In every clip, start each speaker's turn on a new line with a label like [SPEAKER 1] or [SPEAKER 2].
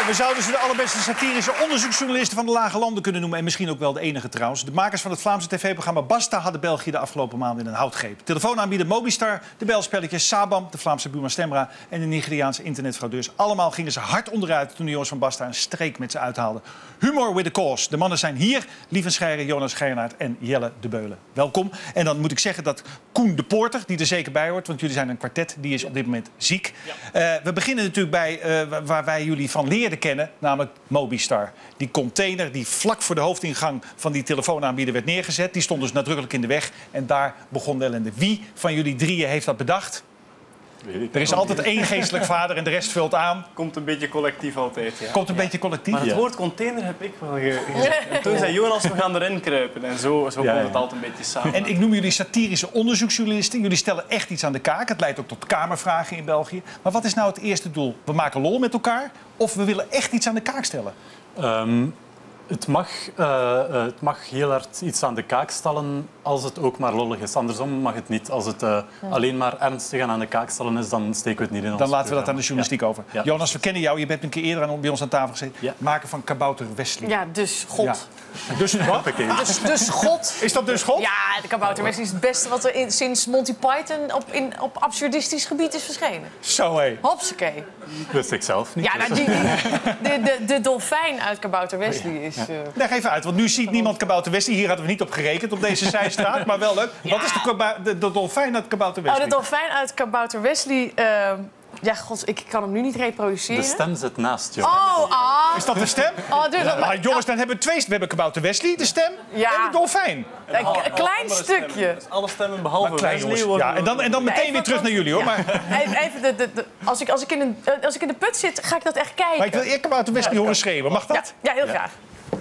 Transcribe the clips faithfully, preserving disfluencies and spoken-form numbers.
[SPEAKER 1] We zouden ze de allerbeste satirische onderzoeksjournalisten van de Lage Landen kunnen noemen. En misschien ook wel de enige trouwens. De makers van het Vlaamse tv-programma Basta hadden België de afgelopen maanden in een houtgreep. Telefoonaanbieder Mobistar, de belspelletjes Sabam, de Vlaamse buurman Stemra en de Nigeriaanse internetfraudeurs. Allemaal gingen ze hard onderuit toen de jongens van Basta een streek met ze uithaalden. Humor with a cause. De mannen zijn hier. Lieven Scheijer, Jonas Geirnaert en Jelle de Beulen. Welkom. En dan moet ik zeggen dat Koen de Poorter, die er zeker bij hoort, want jullie zijn een kwartet, die is op dit moment ziek. Ja. Uh, we beginnen natuurlijk bij uh, waar wij jullie van leerden kennen, namelijk Mobistar. Die container die vlak voor de hoofdingang van die telefoonaanbieder werd neergezet, die stond dus nadrukkelijk in de weg. En daar begon de ellende. Wie van jullie drieën heeft dat bedacht? Er is altijd één geestelijk vader en de rest vult aan.
[SPEAKER 2] Komt een beetje collectief altijd, ja.
[SPEAKER 1] Komt een
[SPEAKER 2] ja.
[SPEAKER 1] beetje collectief?
[SPEAKER 2] Maar het woord container heb ik wel gezegd. En toen zei Jonas, we gaan erin kruipen. En zo, zo ja, komt het ja. altijd een beetje samen.
[SPEAKER 1] En ik noem jullie satirische onderzoeksjournalisten. Jullie stellen echt iets aan de kaak. Het leidt ook tot kamervragen in België. Maar wat is nou het eerste doel? We maken lol met elkaar of we willen echt iets aan de kaak stellen?
[SPEAKER 3] Um, het, mag, uh, uh, het mag heel hard iets aan de kaak stellen als het ook maar lollig is. Andersom mag het niet. Als het uh, ja. alleen maar ernstig aan de kaak stellen is, dan steken we het niet in ons
[SPEAKER 1] Dan laten we
[SPEAKER 3] programma.
[SPEAKER 1] dat aan de journalistiek ja. over. Ja. Jonas, we kennen jou. Je bent een keer eerder aan, bij ons aan tafel gezeten. Ja. Maken van Kabouter Wesley.
[SPEAKER 4] Ja, dus God. Ja.
[SPEAKER 1] Dus wat?
[SPEAKER 4] Dus, dus God.
[SPEAKER 1] Is dat dus God?
[SPEAKER 4] Ja, de Kabouter Wesley is het beste wat er in, sinds Monty Python op, in, op absurdistisch gebied is verschenen.
[SPEAKER 1] Zo hé.
[SPEAKER 4] Hopsakee.
[SPEAKER 3] Wist ik zelf niet.
[SPEAKER 4] Ja, nou, die, die, de, de, de dolfijn uit Kabouter Wesley is... Uh...
[SPEAKER 1] Leg even uit, want nu ziet niemand Kabouter Wesley. Hier hadden we niet op gerekend, op deze zijstraat. Maar wel leuk. Ja. Wat is de, de, de dolfijn uit Kabouter Wesley?
[SPEAKER 4] Oh, de dolfijn uit Kabouter Wesley... Uh... Ja, god, ik kan hem nu niet reproduceren.
[SPEAKER 3] De stem zit naast, joh.
[SPEAKER 4] Oh, ah.
[SPEAKER 1] Is dat de stem?
[SPEAKER 4] Oh, dus
[SPEAKER 1] ja. Maar jongens, dan hebben we twee. We hebben Kabouter Wesley, de stem,
[SPEAKER 4] ja.
[SPEAKER 1] en de dolfijn.
[SPEAKER 4] Een, een klein stukje.
[SPEAKER 2] Dus alle stemmen behalve
[SPEAKER 1] klein, Wesley. Ja, en dan, en dan meteen weer terug naar jullie, hoor.
[SPEAKER 4] Ja. Maar... Even, de, de, de, als, ik, als, ik in een, als ik in de put zit, ga ik dat echt kijken.
[SPEAKER 1] Maar ik wil eerst Kabouter Wesley ja, horen schreeuwen. Mag dat?
[SPEAKER 4] Ja, ja heel ja. graag.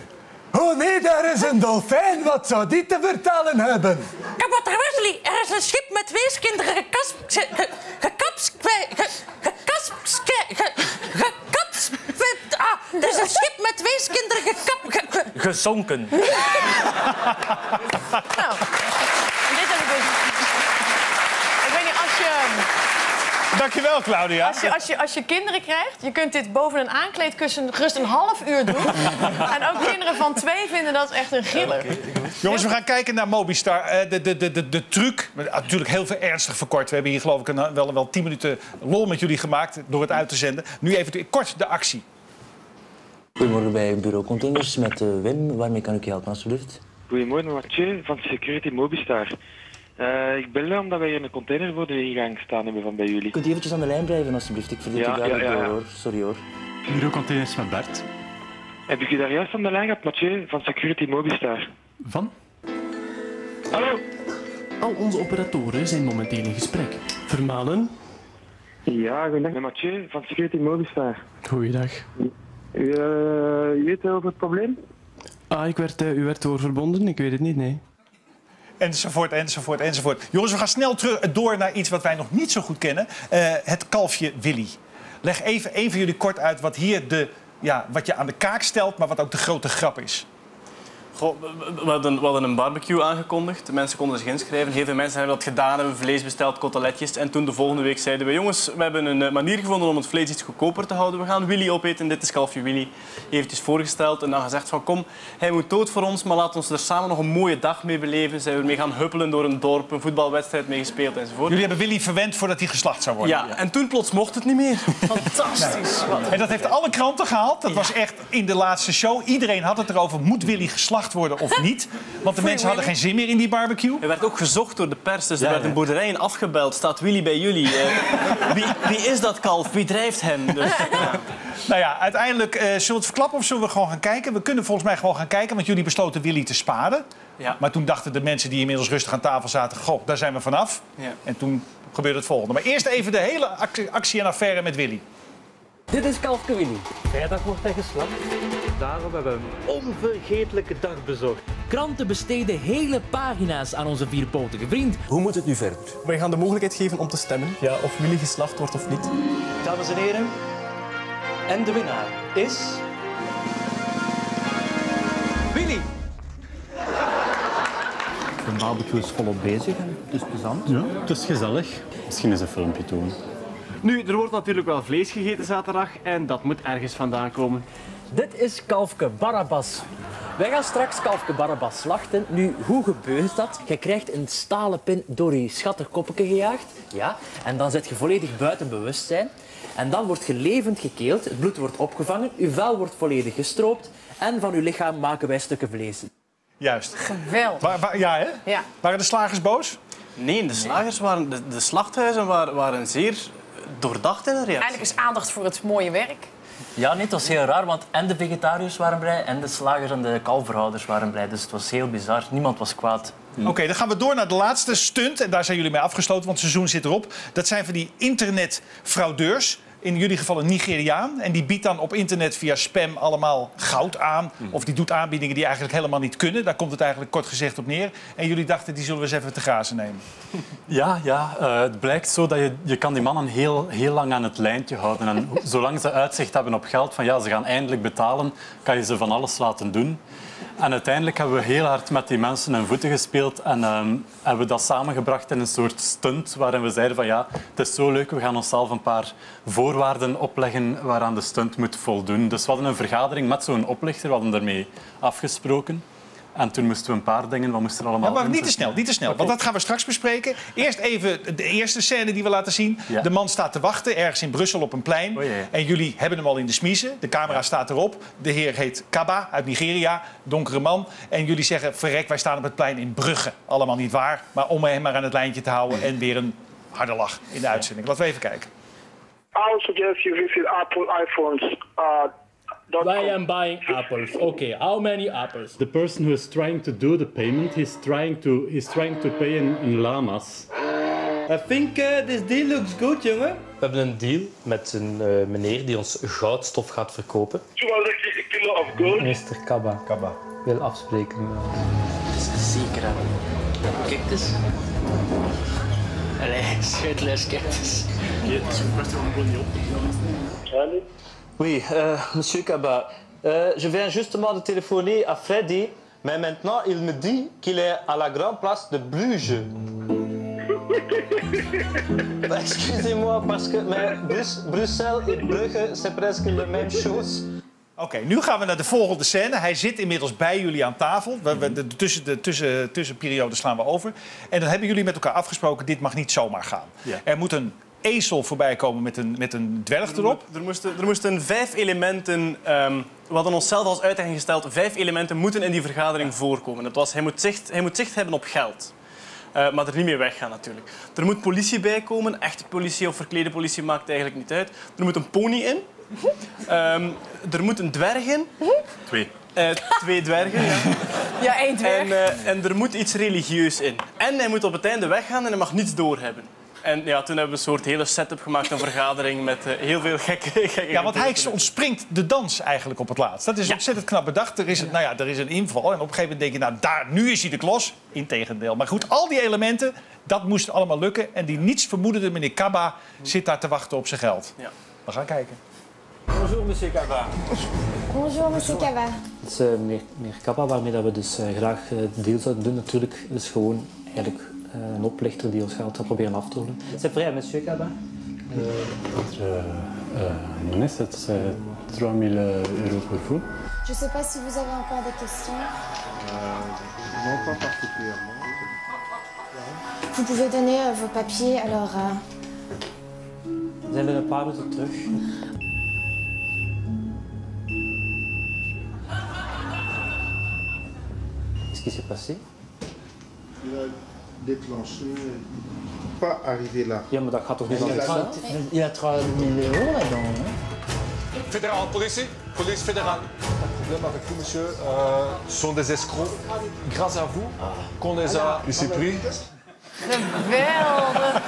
[SPEAKER 5] Oh nee, daar is een dolfijn. Wat zou die te vertellen hebben?
[SPEAKER 6] Kabouter Wesley, er is een schip met weeskinderen gekasp... Gekaps... Gekaps... Gekaps... Ah, er is een schip met weeskinderen gekap...
[SPEAKER 2] Gezonken.
[SPEAKER 4] Nou, dit heb ik dus... Ik weet niet, als je...
[SPEAKER 1] Dankjewel, Claudia.
[SPEAKER 4] Als je, als, je, als je kinderen krijgt, je kunt dit boven een aankleedkussen gerust een half uur doen. En ook kinderen van twee vinden dat echt een giller. Okay.
[SPEAKER 1] Jongens, we gaan kijken naar Mobistar. Uh, de, de, de, de, de truc, natuurlijk heel veel ernstig verkort. We hebben hier geloof ik een, wel, wel tien minuten lol met jullie gemaakt door het uit te zenden. Nu even kort de actie.
[SPEAKER 7] Goedemorgen bij Bureau Containers met uh, Wim. Waarmee kan ik je helpen, alsjeblieft?
[SPEAKER 8] Goedemorgen, Mathieu van Security Mobistar. Uh, ik bel omdat wij hier een container voor de ingang staan hebben van bij jullie.
[SPEAKER 7] Kunt u eventjes aan de lijn blijven, alsjeblieft? Ik verdien
[SPEAKER 8] ja,
[SPEAKER 7] u dadelijk
[SPEAKER 8] ja, ja,
[SPEAKER 7] door,
[SPEAKER 8] ja.
[SPEAKER 7] hoor. Sorry, hoor.
[SPEAKER 3] Bureau Containers met Bert.
[SPEAKER 8] Heb ik u daar juist aan de lijn gehad, Mathieu van Security Mobistar?
[SPEAKER 3] Van?
[SPEAKER 8] Hallo?
[SPEAKER 9] Al onze operatoren zijn momenteel in gesprek. Vermalen?
[SPEAKER 8] Ja, goedendag. Met Mathieu van Security Mobistar.
[SPEAKER 9] Goeiedag.
[SPEAKER 8] U, uh, u weet over het probleem?
[SPEAKER 9] Ah, ik werd, uh, u werd doorverbonden? Ik weet het niet, nee.
[SPEAKER 1] Enzovoort, enzovoort, enzovoort. Jongens, we gaan snel terug door naar iets wat wij nog niet zo goed kennen. Uh, het kalfje Willy. Leg even, even jullie kort uit wat hier de, ja, wat je aan de kaak stelt, maar wat ook de grote grap is.
[SPEAKER 2] Goh, we, hadden, we hadden een barbecue aangekondigd. De mensen konden zich inschrijven. Heel veel mensen hebben dat gedaan, hebben vlees besteld, koteletjes. En toen de volgende week zeiden we, jongens, we hebben een manier gevonden om het vlees iets goedkoper te houden. We gaan Willy opeten. Dit is kalfje Willy. Eventjes voorgesteld en dan gezegd van, kom, hij moet dood voor ons, maar laat ons er samen nog een mooie dag mee beleven. Zijn we mee gaan huppelen door een dorp, een voetbalwedstrijd mee gespeeld enzovoort.
[SPEAKER 1] Jullie hebben Willy verwend voordat hij geslacht zou worden.
[SPEAKER 2] Ja, ja. En toen plots mocht het niet meer. Fantastisch.
[SPEAKER 1] Nee. En dat heeft alle kranten gehaald. Dat was echt in de laatste show. Iedereen had het erover, moet Willy geslacht worden of niet? Want de mensen hadden geen zin meer in die barbecue.
[SPEAKER 2] Er werd ook gezocht door de pers, dus er
[SPEAKER 1] ja,
[SPEAKER 2] werden
[SPEAKER 1] ja.
[SPEAKER 2] boerderijen afgebeld. Staat Willy bij jullie? Uh, wie, wie is dat kalf? Wie drijft hem? Dus, ja.
[SPEAKER 1] Nou ja, uiteindelijk, uh, zullen we het verklappen of zullen we gewoon gaan kijken? We kunnen volgens mij gewoon gaan kijken, want jullie besloten Willy te sparen. Ja. Maar toen dachten de mensen die inmiddels rustig aan tafel zaten, goh, daar zijn we vanaf. Ja. En toen gebeurde het volgende. Maar eerst even de hele actie, actie en affaire met Willy.
[SPEAKER 10] Dit is kalfje Willy. Vrijdag wordt hij geslacht. Daarom hebben we een onvergetelijke dag bezocht.
[SPEAKER 11] Kranten besteden hele pagina's aan onze vierpotige vriend.
[SPEAKER 5] Hoe moet het nu verder?
[SPEAKER 9] Wij gaan de mogelijkheid geven om te stemmen. Ja, of Willy geslacht wordt of niet.
[SPEAKER 10] Dames en heren. En de winnaar is... Willy!
[SPEAKER 7] De barbecue is volop bezig en het is plezant.
[SPEAKER 3] Ja, het is gezellig. Misschien eens een filmpje doen.
[SPEAKER 12] Nu, er wordt natuurlijk wel vlees gegeten zaterdag en dat moet ergens vandaan komen.
[SPEAKER 11] Dit is kalfke Barabbas. Wij gaan straks kalfke Barabbas slachten. Nu, hoe gebeurt dat? Je krijgt een stalen pin door je schattig koppetje gejaagd. Ja. En dan zit je volledig buiten bewustzijn. En dan wordt je levend gekeeld. Het bloed wordt opgevangen. Uw vel wordt volledig gestroopt. En van uw lichaam maken wij stukken vlees.
[SPEAKER 1] Juist.
[SPEAKER 4] Geweldig.
[SPEAKER 1] Wa- wa- ja, hè?
[SPEAKER 4] Ja.
[SPEAKER 1] Waren de slagers boos?
[SPEAKER 2] Nee, de slagers waren... De, de slachthuizen waren, waren zeer doordacht in hun reactie.
[SPEAKER 4] Eindelijk is aandacht voor het mooie werk.
[SPEAKER 7] Ja, nee, het was heel raar, want en de vegetariërs waren blij en de slagers en de kalverhouders waren blij. Dus het was heel bizar. Niemand was kwaad.
[SPEAKER 1] Oké, okay, dan gaan we door naar de laatste stunt. En daar zijn jullie mee afgesloten, want het seizoen zit erop. Dat zijn van die internetfraudeurs. In jullie geval een Nigeriaan. En die biedt dan op internet via spam allemaal goud aan. Of die doet aanbiedingen die eigenlijk helemaal niet kunnen. Daar komt het eigenlijk kort gezegd op neer. En jullie dachten, die zullen we eens even te grazen nemen.
[SPEAKER 3] Ja, ja uh, het blijkt zo dat je, je kan die mannen heel, heel lang aan het lijntje houden. En zolang ze uitzicht hebben op geld, van ja, ze gaan eindelijk betalen, kan je ze van alles laten doen. En uiteindelijk hebben we heel hard met die mensen hun voeten gespeeld en um, hebben we dat samengebracht in een soort stunt waarin we zeiden van ja, het is zo leuk, we gaan onszelf een paar voorwaarden opleggen waaraan de stunt moet voldoen. Dus we hadden een vergadering met zo'n oplichter, we hadden daarmee afgesproken. En toen moesten we een paar dingen, wat moesten er allemaal...
[SPEAKER 1] Ja, maar niet te snel, niet te snel. Okay. Want dat gaan we straks bespreken. Eerst even de eerste scène die we laten zien. Ja. De man staat te wachten ergens in Brussel op een plein.
[SPEAKER 3] Oh, ja, ja.
[SPEAKER 1] En jullie hebben hem al in de smiezen. De camera ja. staat erop. De heer heet Kaba uit Nigeria, donkere man. En jullie zeggen, verrek, wij staan op het plein in Brugge. Allemaal niet waar, maar om hem maar aan het lijntje te houden. En weer een harde lach in de uitzending. Laten we even kijken.
[SPEAKER 13] I would suggest you visit Apple iPhones. Uh,
[SPEAKER 9] I am buying apples. Okay, how many apples?
[SPEAKER 14] The person who is trying to do the payment, he's trying to, he's trying to pay in, in llamas.
[SPEAKER 10] I think uh, this deal looks good, jongen. We hebben een deal met een uh, meneer die ons goudstof gaat verkopen. meester Kaba.
[SPEAKER 1] Kaba.
[SPEAKER 10] Wil afspreken.
[SPEAKER 7] Dat is zeker, hè. Kijk eens. Allee, schuitles, kijk eens.
[SPEAKER 10] Oui, euh, monsieur Kaba, euh, je viens justement de téléphoner à Freddy, mais maintenant il me dit qu'il est à la grande place de Bruges. Excusez-moi, parce que mais Brus Bruxelles et Brugge, c'est presque la même chose.
[SPEAKER 1] Oké, okay, nu gaan we naar de volgende scène. Hij zit inmiddels bij jullie aan tafel. We, we, de, tussen de tussen, tussenperiode slaan we over. En dan hebben jullie met elkaar afgesproken, dit mag niet zomaar gaan. Ja. Er moet een ezel voorbij komen met een, met een dwerg erop.
[SPEAKER 2] Er, er, moesten, er moesten vijf elementen... Um, we hadden onszelf als uitdaging gesteld. Vijf elementen moeten in die vergadering voorkomen. Dat was, hij moet zicht, hij moet zicht hebben op geld. Uh, maar er niet mee weggaan natuurlijk. Er moet politie bij komen. Echte politie of verklede politie maakt eigenlijk niet uit. Er moet een pony in. Um, er moet een dwerg in.
[SPEAKER 3] Twee.
[SPEAKER 2] Uh, twee dwergen, ja.
[SPEAKER 4] Ja, één dwerg.
[SPEAKER 2] En, uh, en er moet iets religieus in. En hij moet op het einde weggaan en hij mag niets doorhebben. En ja, toen hebben we een soort hele setup gemaakt, een vergadering met uh, heel veel gekke, gekke...
[SPEAKER 1] Ja, want hij ontspringt de dans eigenlijk op het laatst. Dat is ja. ontzettend knap bedacht. Er is, een, nou ja, er is een inval en op een gegeven moment denk je, nou, daar, nu is hij de klos. Integendeel. Maar goed, al die elementen, dat moest allemaal lukken. En die niets vermoedende meneer Kaba zit daar te wachten op zijn geld. Ja. We gaan kijken.
[SPEAKER 10] Bonjour, monsieur Kaba.
[SPEAKER 15] Bonjour, monsieur Kaba.
[SPEAKER 10] Het is uh, meneer, meneer Kaba waarmee dat we dus uh, graag uh, deel zouden doen natuurlijk. Dus gewoon eigenlijk uh, een oplichter die ons geld gaat proberen af te holen. C'est vrai, monsieur Kaba?
[SPEAKER 14] Uh, uh, uh, nee, c'est uh, trois mille euros pour vous.
[SPEAKER 15] Je sais pas si vous avez encore des questions.
[SPEAKER 14] Uh, non, pas particulièrement.
[SPEAKER 15] Vous pouvez donner uh, vos papiers, alors... Uh...
[SPEAKER 10] We zijn binnen een paar minuten terug. Qu'est-ce qui s'est passé?
[SPEAKER 16] Il a déclenché, pas arrivé là.
[SPEAKER 10] Ja, maar dat gaat toch niet
[SPEAKER 11] Il y a trois mille euros là-dedans.
[SPEAKER 17] Fédéral, police, police fédérale. Pas de problème avec vous, monsieur. Euh, ce sont des escrocs. Grâce à vous qu'on les a ici pris.
[SPEAKER 4] Geweldig.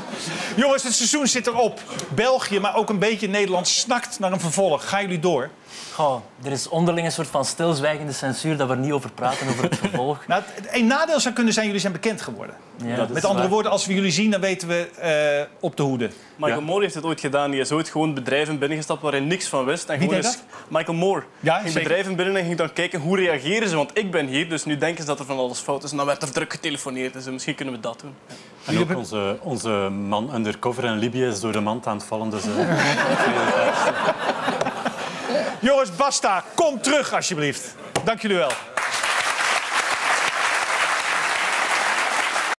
[SPEAKER 1] Jongens, het seizoen zit erop. België, maar ook een beetje Nederland snakt naar een vervolg. Gaan jullie door?
[SPEAKER 7] Goh, er is onderling een soort van stilzwijgende censuur dat we er niet over praten, over het vervolg.
[SPEAKER 1] Nou, het een nadeel zou kunnen zijn, jullie zijn bekend geworden.
[SPEAKER 7] Ja, dat is
[SPEAKER 1] Met andere
[SPEAKER 7] waar.
[SPEAKER 1] woorden, als we jullie zien, dan weten we uh, op de hoede.
[SPEAKER 2] Michael
[SPEAKER 1] Ja.
[SPEAKER 2] Moore heeft het ooit gedaan. Die is ooit gewoon bedrijven binnengestapt waar hij niks van wist. En
[SPEAKER 1] Wie
[SPEAKER 2] gewoon
[SPEAKER 1] deed
[SPEAKER 2] eens- Michael Moore.
[SPEAKER 1] Ja,
[SPEAKER 2] ging
[SPEAKER 1] zeker.
[SPEAKER 2] bedrijven binnen en ging dan kijken hoe reageren ze. Want ik ben hier, dus nu denken ze dat er van alles fout is. En dan werd er druk getelefoneerd. Dus misschien kunnen we dat doen. Ja.
[SPEAKER 3] En ook onze, onze man undercover in Libië is door de mand aan het vallen. Dus, uh,
[SPEAKER 1] Jongens, basta, kom terug alsjeblieft. Dank jullie wel.